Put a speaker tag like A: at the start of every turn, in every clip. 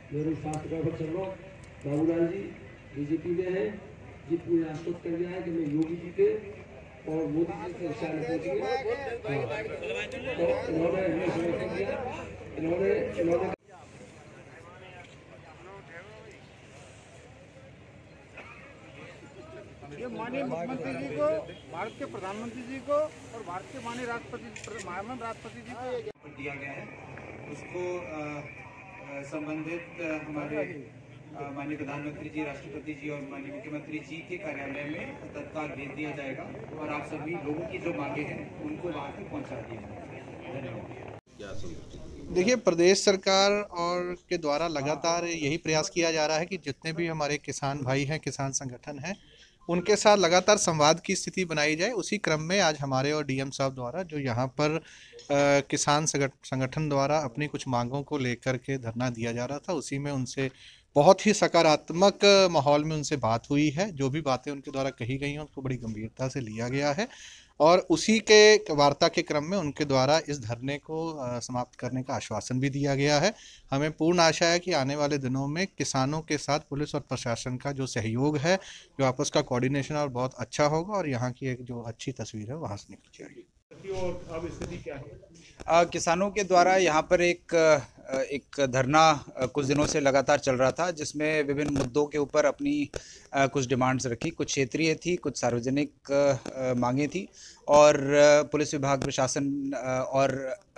A: मेरे शास्त्र का चल रहा बाबूलाल जी बीजेपी में है, जीत मुझे आश्वस्त कर दिया है कि मैं योगी जी के और मोदी जी के शान पहुँच गए। तो इन्होंने हमें समर्थन दिया, इन्होंने
B: ये माननीय मुख्यमंत्री जी को, भारत के प्रधानमंत्री जी को और भारत के माननीय राष्ट्रपति जी को
C: दिया गया है। उसको संबंधित हमारे माननीय प्रधानमंत्री जी, राष्ट्रपति जी और माननीय मुख्यमंत्री जी के कार्यालय में तत्काल भेज दिया जाएगा और आप सभी लोगों की जो मांगे हैं उनको वहाँ तक पहुँचा दिया जाएगा। धन्यवाद।
D: देखिए, प्रदेश सरकार और के द्वारा लगातार यही प्रयास किया जा रहा है कि जितने भी हमारे किसान भाई हैं, किसान संगठन हैं, उनके साथ लगातार संवाद की स्थिति बनाई जाए। उसी क्रम में आज हमारे और डीएम साहब द्वारा जो यहाँ पर किसान संगठन द्वारा अपनी कुछ मांगों को लेकर के धरना दिया जा रहा था, उसी में उनसे बहुत ही सकारात्मक माहौल में उनसे बात हुई है। जो भी बातें उनके द्वारा कही गई हैं उसको बड़ी गंभीरता से लिया गया है और उसी के वार्ता के क्रम में उनके द्वारा इस धरने को समाप्त करने का आश्वासन भी दिया गया है। हमें पूर्ण आशा है कि आने वाले दिनों में किसानों के साथ पुलिस और प्रशासन का जो सहयोग है, जो आपस का कोऑर्डिनेशन और बहुत अच्छा होगा और यहाँ की एक जो अच्छी तस्वीर है वहाँ से निकल जाएगी।
B: और अब स्थिति क्या है?
C: किसानों के द्वारा यहाँ पर एक धरना कुछ दिनों से लगातार चल रहा था, जिसमें विभिन्न मुद्दों के ऊपर अपनी कुछ डिमांड्स रखी। कुछ क्षेत्रीय थी, कुछ सार्वजनिक मांगें थी और पुलिस विभाग, प्रशासन और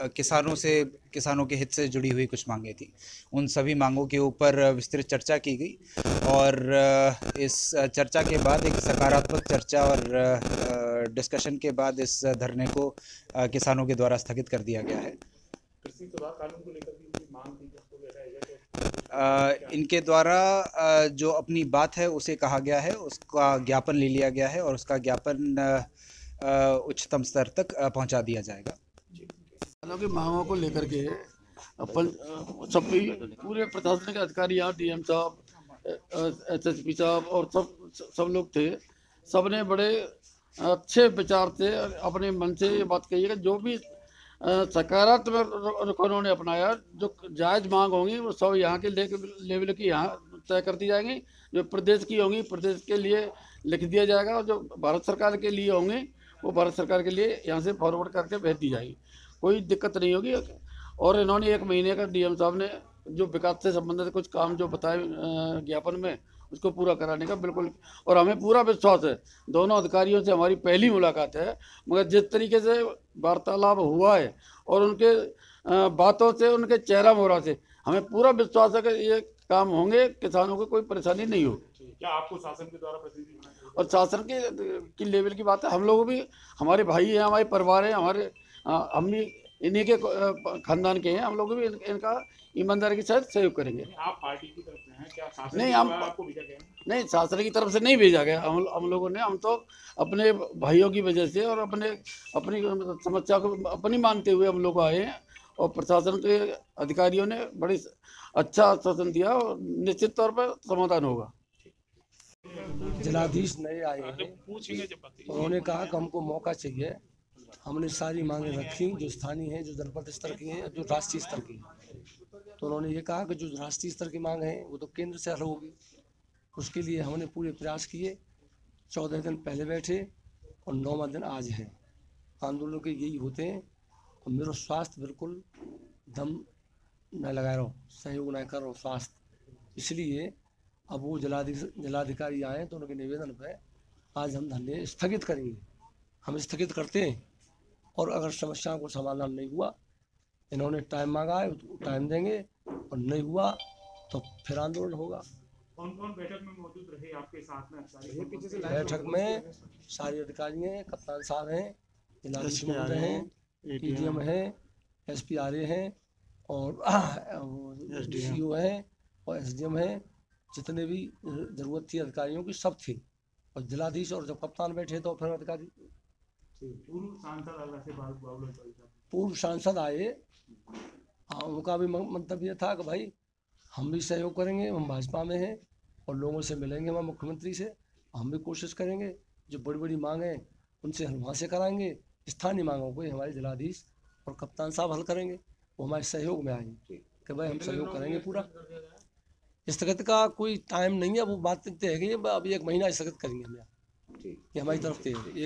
C: किसानों के हित से जुड़ी हुई कुछ मांगें थी। उन सभी मांगों के ऊपर विस्तृत चर्चा की गई और इस चर्चा के बाद एक सकारात्मक चर्चा और डिस्कशन के बाद इस धरने को किसानों के द्वारा स्थगित कर दिया गया है।
B: कृषि सुधार कानून को लेकर भी मांग थी, जिसको देखा है
C: इनके द्वारा जो अपनी बात है उसे कहा गया है, उसका ज्ञापन ले लिया गया है और उसका ज्ञापन उच्चतम स्तर तक पहुंचा दिया जाएगा।
E: किसानों की मांगों को लेकर के अपन सभी पूरे प्रशासनिक अधिकारी यहाँ डीएम साहब, एसएसपी साहब और सब लोग थे। सबने बड़े अच्छे विचार से अपने मन से ये बात कही है कि जो भी सकारात्मक उन्होंने अपनाया, जो जायज़ मांग होंगी वो सब यहाँ के लेवल की यहाँ तय कर दी जाएंगी। जो प्रदेश की होंगी प्रदेश के लिए लिख दिया जाएगा और जो भारत सरकार के लिए होंगे वो भारत सरकार के लिए यहाँ से फॉरवर्ड करके भेज दी जाएगी। कोई दिक्कत नहीं होगी। और इन्होंने 1 महीने का डीएम साहब ने जो विकास से संबंधित कुछ काम जो बताए ज्ञापन में, उसको पूरा कराने का बिल्कुल, और हमें पूरा विश्वास है। दोनों अधिकारियों से हमारी पहली मुलाकात है, मगर जिस तरीके से वार्तालाप हुआ है और उनके बातों से, उनके चेहरा मोहरा से हमें पूरा विश्वास है कि ये काम होंगे, किसानों को कोई परेशानी नहीं होगी।
B: क्या आपको शासन के द्वारा प्रतिनिधि बनाया?
E: और शासन की लेवल की बात है, हम लोग भी, हमारे भाई हैं, हमारे परिवार हैं, हम भी इन्हीं के खानदान के हैं। हम लोग भी इनका ईमानदारी के साथ सहयोग करेंगे।
B: आप पार्टी की तरफ से हैं क्या? शासन
E: नहीं,
B: के
E: हम
B: द्वारा आपको भेजा गया?
E: नहीं, शासन की तरफ से नहीं भेजा गया। हम लोगों ने, हम तो अपने भाइयों की वजह से और अपनी समस्या को अपनी मानते हुए हम लोग आए हैं और प्रशासन के अधिकारियों ने बड़ी अच्छा आश्वासन दिया और निश्चित तौर पर समाधान होगा।
F: जिलाधीश नए आए हैं, उन्होंने कहा कि हमको मौका चाहिए। हमने सारी मांगें रखी जो स्थानीय हैं, जो जनपद स्तर की हैं, जो राष्ट्रीय स्तर की हैं। तो उन्होंने ये कहा कि जो राष्ट्रीय स्तर की मांग है वो तो केंद्र से हल होगी। उसके लिए हमने पूरे प्रयास किए। 14 दिन पहले बैठे और 9वां दिन आज है। आंदोलन के यही होते हैं। और मेरा स्वास्थ्य बिल्कुल दम न लगा रहो, सहयोग न करो स्वास्थ्य, इसलिए अब वो जिलाधिकारी आए तो उनके निवेदन पर आज हम धरने स्थगित करेंगे। हम स्थगित करते हैं और अगर समस्याओं को समाधान नहीं हुआ, इन्होंने टाइम मांगा है तो टाइम देंगे और नहीं हुआ तो फिर आंदोलन होगा।
B: कौन कौन बैठक में मौजूद रहे आपके साथ में?
F: बैठक में सारे अधिकारी हैं, कप्तान साहब हैं, जिलाधीश महोदय हैं, डीडीएम हैं, एसपीआरए हैं और डीसीओ हैं और एसडीएम हैं। जितने भी जरूरत थी अधिकारियों की सब थी। और जिलाधीश और जब कप्तान बैठे तो फिर अधिकारी। पूर्व सांसद आए, हाँ, उनका भी मंतव्य था कि भाई हम भी सहयोग करेंगे, हम भाजपा में हैं और लोगों से मिलेंगे, हम मुख्यमंत्री से हम भी कोशिश करेंगे। जो बड़ी बड़ी मांगें उनसे हम वहाँ से कराएंगे। स्थानीय मांगों को हमारे जिलाधीश और कप्तान साहब हल करेंगे। वो हमारे सहयोग में आएंगे कि भाई हम सहयोग करेंगे पूरा। स्थगित का कोई टाइम नहीं है, वो बात तय है कि अभी 1 महीना स्थगित करेंगे हम, ये हमारी तरफ से है।